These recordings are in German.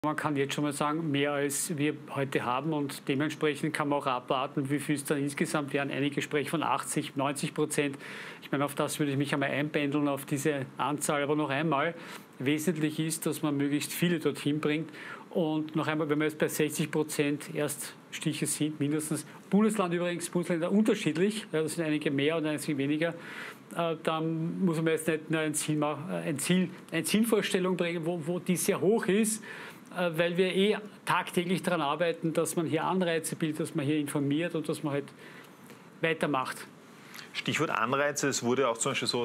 Man kann jetzt schon mal sagen, mehr als wir heute haben und dementsprechend kann man auch abwarten, wie viel es dann insgesamt wären. Einige sprechen von 80, 90%. Ich meine, auf das würde ich mich einmal einpendeln, auf diese Anzahl. Aber noch einmal, wesentlich ist, dass man möglichst viele dorthin bringt. Und noch einmal, wenn wir jetzt bei 60% Erststiche sind, mindestens, Bundesland übrigens, Bundesländer unterschiedlich, ja, das sind einige mehr und einige weniger, dann muss man jetzt nicht nur eine Zielvorstellung bringen, wo die sehr hoch ist, weil wir tagtäglich daran arbeiten, dass man hier Anreize bildet, dass man hier informiert und dass man halt weitermacht. Stichwort Anreize, es wurde auch zum Beispiel so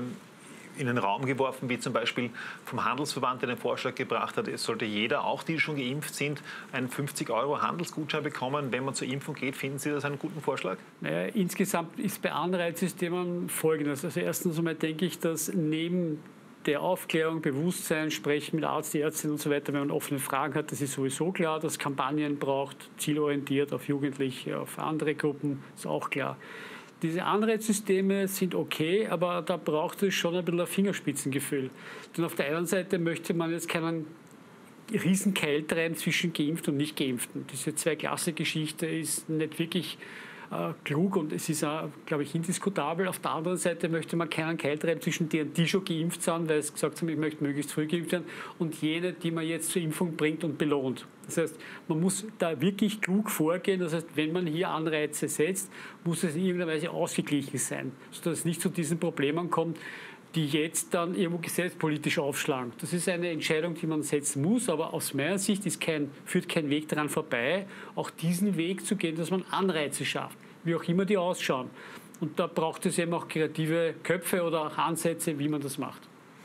in den Raum geworfen, wie zum Beispiel vom Handelsverband, der den Vorschlag gebracht hat, es sollte jeder, auch die schon geimpft sind, einen 50€ Handelsgutschein bekommen, wenn man zur Impfung geht. Finden Sie das einen guten Vorschlag? Naja, insgesamt ist bei Anreizsystemen Folgendes. Also erstens einmal denke ich, dass neben der Aufklärung, Bewusstsein, Sprechen mit Arzt, Ärztin und so weiter, wenn man offene Fragen hat, das ist sowieso klar, dass Kampagnen braucht, zielorientiert auf Jugendliche, auf andere Gruppen, ist auch klar. Diese Anreizsysteme sind okay, aber da braucht es schon ein bisschen ein Fingerspitzengefühl. Denn auf der einen Seite möchte man jetzt keinen Riesenkeil treiben zwischen Geimpften und Nicht-Geimpften. Diese Zwei-Klasse-Geschichte ist nicht wirklich klug und es ist, glaube ich, indiskutabel. Auf der anderen Seite möchte man keinen Keil treiben zwischen denen, die schon geimpft sind, weil es gesagt haben, ich möchte möglichst früh geimpft werden, und jene, die man jetzt zur Impfung bringt und belohnt. Das heißt, man muss da wirklich klug vorgehen. Das heißt, wenn man hier Anreize setzt, muss es in irgendeiner Weise ausgeglichen sein, sodass es nicht zu diesen Problemen kommt, die jetzt dann irgendwo gesetzpolitisch aufschlagen. Das ist eine Entscheidung, die man setzen muss, aber aus meiner Sicht führt kein Weg daran vorbei, auch diesen Weg zu gehen, dass man Anreize schafft, wie auch immer die ausschauen. Und da braucht es eben auch kreative Köpfe oder auch Ansätze, wie man das macht.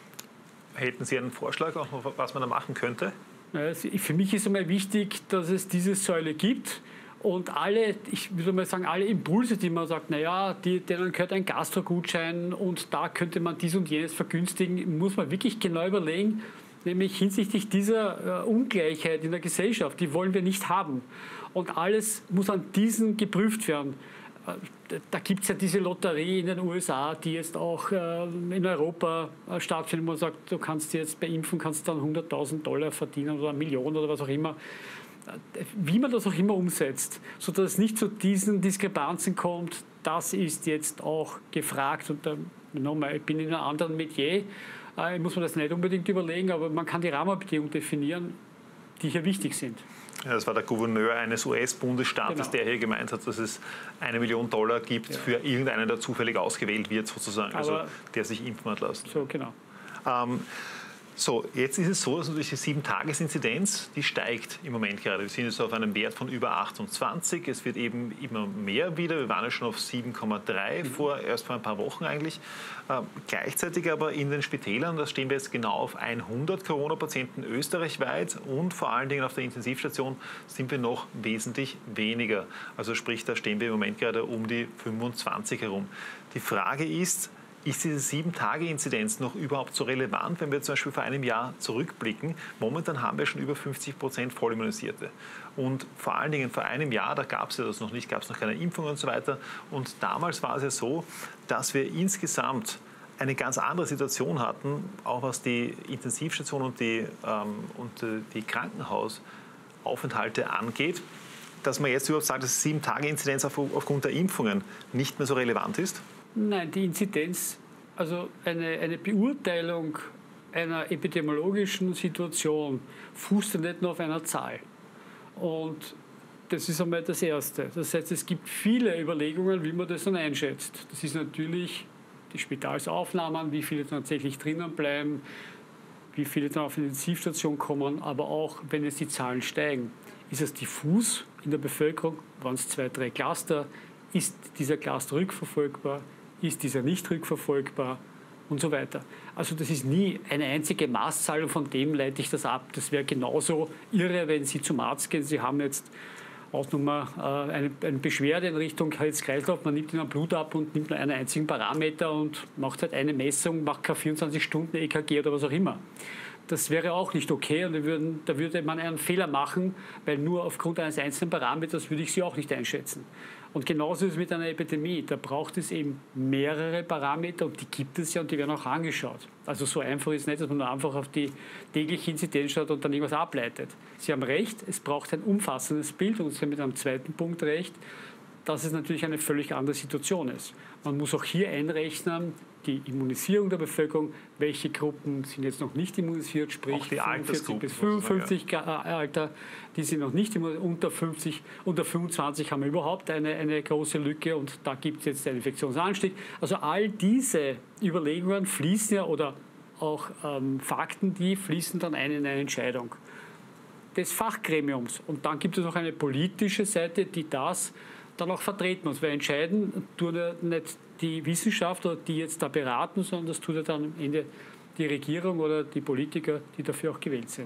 Hätten Sie einen Vorschlag, auch was man da machen könnte? Für mich ist einmal wichtig, dass es diese Säule gibt. Und ich würde mal sagen, alle Impulse, die man sagt, naja, denen gehört ein Gastrogutschein und da könnte man dies und jenes vergünstigen, muss man wirklich genau überlegen, nämlich hinsichtlich dieser Ungleichheit in der Gesellschaft, die wollen wir nicht haben. Und alles muss an diesen geprüft werden. Da gibt es ja diese Lotterie in den USA, die jetzt auch in Europa stattfindet, wo man sagt, du kannst jetzt bei Impfen kannst dann $100.000 verdienen oder 1 Million oder was auch immer. Wie man das auch immer umsetzt, sodass es nicht zu diesen Diskrepanzen kommt, das ist jetzt auch gefragt. Und nochmal, ich bin in einem anderen Metier, muss man das nicht unbedingt überlegen, aber man kann die Rahmenbedingungen definieren, die hier wichtig sind. Ja, das war der Gouverneur eines US-Bundesstaates, der hier gemeint hat, dass es $1 Million gibt für irgendeinen, der zufällig ausgewählt wird, sozusagen, also der sich impfen hat lassen. So, genau. So, jetzt ist es so, dass natürlich die 7-Tages-Inzidenz, die steigt im Moment gerade. Wir sind jetzt auf einem Wert von über 28. Es wird eben immer mehr wieder. Wir waren ja schon auf 7,3 erst vor ein paar Wochen eigentlich. Gleichzeitig aber in den Spitälern, da stehen wir jetzt genau auf 100 Corona-Patienten österreichweit und vor allen Dingen auf der Intensivstation sind wir noch wesentlich weniger. Also sprich, da stehen wir im Moment gerade um die 25 herum. Die Frage ist diese 7-Tage-Inzidenz noch überhaupt so relevant, wenn wir zum Beispiel vor einem Jahr zurückblicken? Momentan haben wir schon über 50% Vollimmunisierte. Und vor allen Dingen vor einem Jahr, da gab es ja das noch nicht, gab es noch keine Impfung und so weiter. Und damals war es ja so, dass wir insgesamt eine ganz andere Situation hatten, auch was die Intensivstation und die Krankenhausaufenthalte angeht, dass man jetzt überhaupt sagt, dass die 7-Tage-Inzidenz aufgrund der Impfungen nicht mehr so relevant ist? Nein, die Inzidenz, also eine Beurteilung einer epidemiologischen Situation fußt ja nicht nur auf einer Zahl. Und das ist einmal das Erste. Das heißt, es gibt viele Überlegungen, wie man das dann einschätzt. Das ist natürlich die Spitalsaufnahmen, wie viele tatsächlich drinnen bleiben, wie viele dann auf die Intensivstation kommen, aber auch, wenn jetzt die Zahlen steigen. Ist es diffus in der Bevölkerung? Waren es 2, 3 Cluster? Ist dieser Cluster rückverfolgbar? Ist dieser nicht rückverfolgbar? Und so weiter. Also das ist nie eine einzige Maßzahl und von dem leite ich das ab. Das wäre genauso irre, wenn Sie zum Arzt gehen. Sie haben jetzt eine Beschwerde in Richtung Herz-Kreislauf, man nimmt Ihnen Blut ab und nimmt nur einen einzigen Parameter und macht halt eine Messung, macht keine 24 Stunden EKG oder was auch immer. Das wäre auch nicht okay und da würde man einen Fehler machen, weil nur aufgrund eines einzelnen Parameters würde ich sie auch nicht einschätzen. Und genauso ist es mit einer Epidemie. Da braucht es eben mehrere Parameter und die gibt es ja und die werden auch angeschaut. Also so einfach ist es nicht, dass man nur einfach auf die tägliche Inzidenz schaut und dann irgendwas ableitet. Sie haben recht, es braucht ein umfassendes Bild und Sie haben mit einem zweiten Punkt recht, dass es natürlich eine völlig andere Situation ist. Man muss auch hier einrechnen, die Immunisierung der Bevölkerung, welche Gruppen sind jetzt noch nicht immunisiert, sprich auch die 45 bis 55 Alter, die sind noch nicht unter 50, unter 25 haben wir überhaupt eine große Lücke und da gibt es jetzt einen Infektionsanstieg. Also all diese Überlegungen fließen ja oder auch Fakten, die fließen dann ein in eine Entscheidung des Fachgremiums. Und dann gibt es noch eine politische Seite, die das dann auch vertreten muss. Weil entscheiden tut ja nicht die Wissenschaftler, die jetzt da beraten, sondern das tut ja dann am Ende die Regierung oder die Politiker, die dafür auch gewählt sind.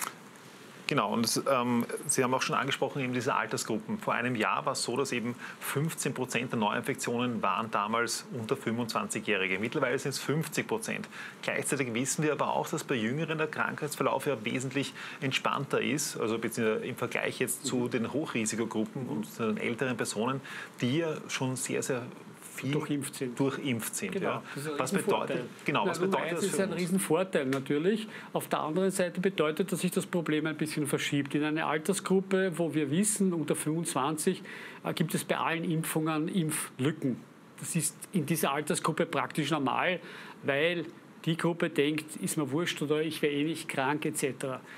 Genau, und Sie haben auch schon angesprochen, eben diese Altersgruppen. Vor einem Jahr war es so, dass eben 15% der Neuinfektionen waren damals unter 25-Jährige. Mittlerweile sind es 50%. Gleichzeitig wissen wir aber auch, dass bei Jüngeren der Krankheitsverlauf ja wesentlich entspannter ist, also beziehungsweise im Vergleich jetzt zu den Hochrisikogruppen und den älteren Personen, die ja schon sehr, sehr viel durchimpft sind. Genau. Ja. Was bedeutet das für uns? Das ist ein Riesenvorteil natürlich. Auf der anderen Seite bedeutet, dass sich das Problem ein bisschen verschiebt. In einer Altersgruppe, wo wir wissen, unter 25, gibt es bei allen Impfungen Impflücken. Das ist in dieser Altersgruppe praktisch normal, weil die Gruppe denkt, ist mir wurscht oder ich wäre eh nicht krank etc.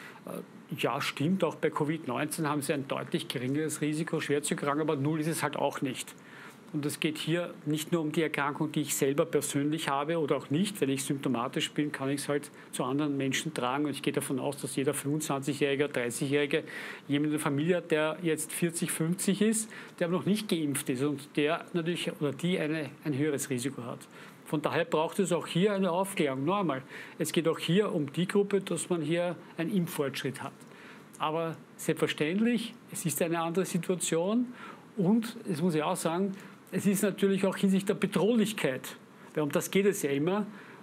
Ja, stimmt, auch bei Covid-19 haben sie ein deutlich geringeres Risiko, schwer zu erkranken, aber null ist es halt auch nicht. Und es geht hier nicht nur um die Erkrankung, die ich selber persönlich habe oder auch nicht. Wenn ich symptomatisch bin, kann ich es halt zu anderen Menschen tragen. Und ich gehe davon aus, dass jeder 25-Jährige, 30-Jährige jemand in der Familie hat, der jetzt 40, 50 ist, der aber noch nicht geimpft ist und der natürlich oder die ein höheres Risiko hat. Von daher braucht es auch hier eine Aufklärung. Noch einmal, es geht auch hier um die Gruppe, dass man hier einen Impffortschritt hat. Aber selbstverständlich, es ist eine andere Situation und, das muss ich auch sagen, es ist natürlich auch hinsichtlich der Bedrohlichkeit, weil um das geht es ja immer,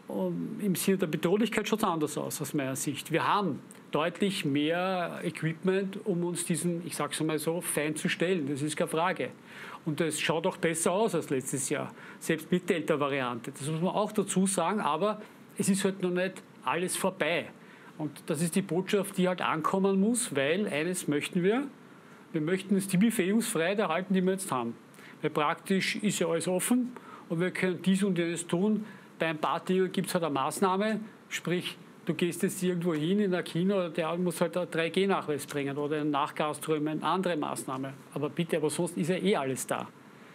im Sinne der Bedrohlichkeit schaut es anders aus meiner Sicht. Wir haben deutlich mehr Equipment, um uns diesen, ich sage es mal so, Feind zu stellen, das ist keine Frage. Und das schaut auch besser aus als letztes Jahr, selbst mit Delta-Variante. Das muss man auch dazu sagen, aber es ist halt noch nicht alles vorbei. Und das ist die Botschaft, die halt ankommen muss, weil eines möchten wir möchten es die Befähigungsfreiheit erhalten, die wir jetzt haben. Weil praktisch ist ja alles offen und wir können dies und jenes tun. Bei ein paar Dingen gibt es halt eine Maßnahme, sprich, du gehst jetzt irgendwo hin in ein Kino, oder der muss halt einen 3G-Nachweis bringen oder einen Nachgastro, eine andere Maßnahme. Aber bitte, aber sonst ist ja eh alles da.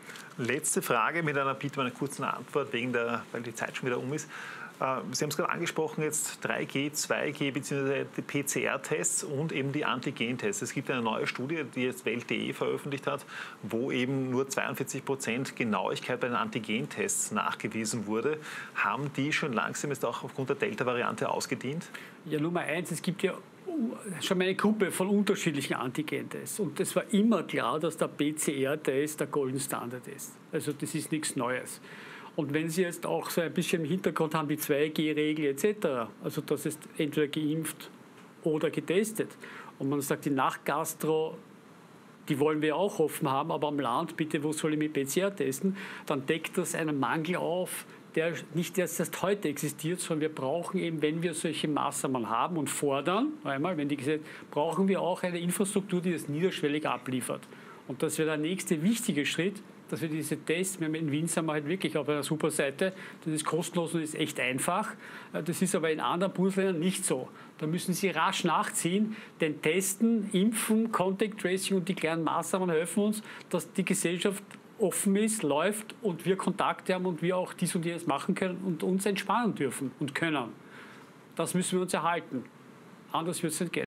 Letzte Frage mit einer Bitte um eine kurze Antwort, weil die Zeit schon wieder um ist. Sie haben es gerade angesprochen, jetzt 3G, 2G bzw. die PCR-Tests und eben die Antigen-Tests. Es gibt eine neue Studie, die jetzt Welt.de veröffentlicht hat, wo eben nur 42% Genauigkeit bei den Antigen-Tests nachgewiesen wurde. Haben die schon langsam jetzt auch aufgrund der Delta-Variante ausgedient? Ja, Nummer eins, es gibt ja schon mal eine Gruppe von unterschiedlichen Antigen-Tests. Und es war immer klar, dass der PCR-Test der Golden Standard ist. Also das ist nichts Neues. Und wenn Sie jetzt auch so ein bisschen im Hintergrund haben, die 2G-Regel etc., also das ist entweder geimpft oder getestet, und man sagt, die Nachgastro, die wollen wir auch offen haben, aber am Land, bitte, wo soll ich mit PCR testen, dann deckt das einen Mangel auf, der nicht erst heute existiert, sondern wir brauchen eben, wenn wir solche Maßnahmen haben und fordern, einmal, wenn die gesagt, brauchen wir auch eine Infrastruktur, die das niederschwellig abliefert. Und das wäre der nächste wichtige Schritt, dass wir diese Tests, in Wien sind wir halt wirklich auf einer super Seite, das ist kostenlos und ist echt einfach. Das ist aber in anderen Bundesländern nicht so. Da müssen Sie rasch nachziehen, denn Testen, Impfen, Contact Tracing und die kleinen Maßnahmen helfen uns, dass die Gesellschaft offen ist, läuft und wir Kontakte haben und wir auch dies und jenes machen können und uns entspannen dürfen und können. Das müssen wir uns erhalten. Anders wird es nicht gehen.